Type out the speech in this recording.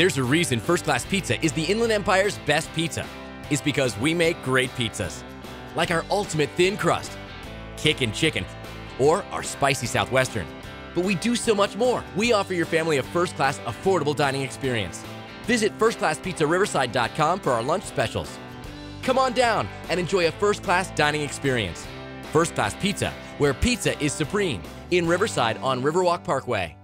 There's a reason First Class Pizza is the Inland Empire's best pizza. It's because we make great pizzas. Like our ultimate thin crust, kickin' chicken, or our spicy Southwestern. But we do so much more. We offer your family a first-class, affordable dining experience. Visit firstclasspizzariverside.com for our lunch specials. Come on down and enjoy a first-class dining experience. First Class Pizza, where pizza is supreme, in Riverside on Riverwalk Parkway.